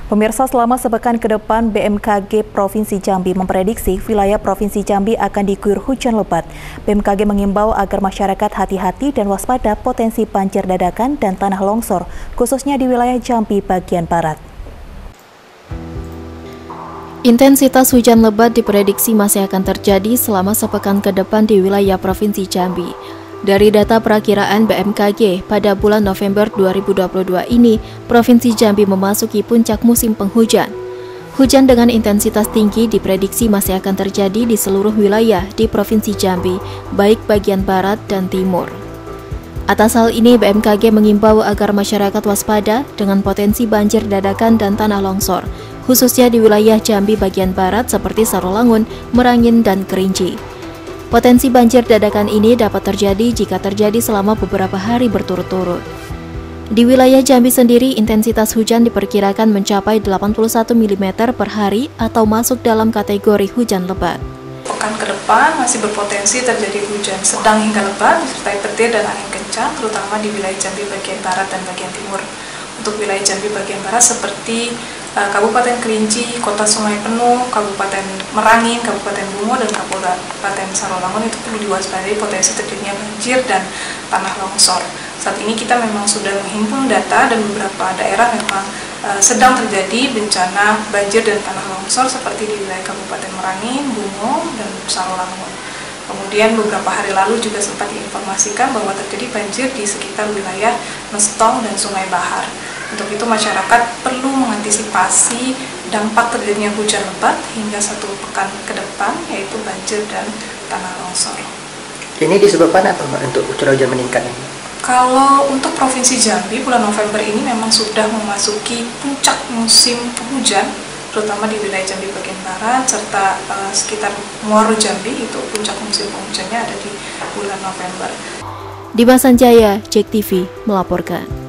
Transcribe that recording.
Pemirsa, selama sepekan ke depan, BMKG Provinsi Jambi memprediksi wilayah Provinsi Jambi akan diguyur hujan lebat. BMKG mengimbau agar masyarakat hati-hati dan waspada potensi banjir dadakan dan tanah longsor, khususnya di wilayah Jambi bagian barat. Intensitas hujan lebat diprediksi masih akan terjadi selama sepekan ke depan di wilayah Provinsi Jambi. Dari data perakiraan BMKG, pada bulan November 2022 ini, Provinsi Jambi memasuki puncak musim penghujan. Hujan dengan intensitas tinggi diprediksi masih akan terjadi di seluruh wilayah di Provinsi Jambi, baik bagian barat dan timur. Atas hal ini, BMKG mengimbau agar masyarakat waspada dengan potensi banjir dadakan dan tanah longsor, khususnya di wilayah Jambi bagian barat seperti Sarolangun, Merangin, dan Kerinci. Potensi banjir dadakan ini dapat terjadi jika terjadi selama beberapa hari berturut-turut. Di wilayah Jambi sendiri, intensitas hujan diperkirakan mencapai 81 mm per hari atau masuk dalam kategori hujan lebat. Pekan ke depan masih berpotensi terjadi hujan sedang hingga lebat disertai petir dan angin kencang, terutama di wilayah Jambi bagian barat dan bagian timur. Untuk wilayah Jambi bagian barat seperti Kabupaten Kerinci, Kota Sungai Penuh, Kabupaten Merangin, Kabupaten Bungo, dan Kabupaten Sarolangun itu perlu diwaspadai potensi terjadinya banjir dan tanah longsor. Saat ini kita memang sudah menghimpun data dan beberapa daerah memang sedang terjadi bencana banjir dan tanah longsor seperti di wilayah Kabupaten Merangin, Bungo, dan Sarolangun. Kemudian beberapa hari lalu juga sempat diinformasikan bahwa terjadi banjir di sekitar wilayah Mestong dan Sungai Bahar. Untuk itu masyarakat perlu mengantisipasi dampak terjadinya hujan lebat hingga 1 pekan ke depan, yaitu banjir dan tanah longsor. Ini disebabkan apa, Mbak, untuk curah hujan meningkat ini? Kalau untuk Provinsi Jambi, bulan November ini memang sudah memasuki puncak musim penghujan, terutama di wilayah Jambi bagian barat, serta sekitar Muaro Jambi, itu puncak musim penghujannya ada di bulan November. Dimas Sanjaya, JEK TV, melaporkan.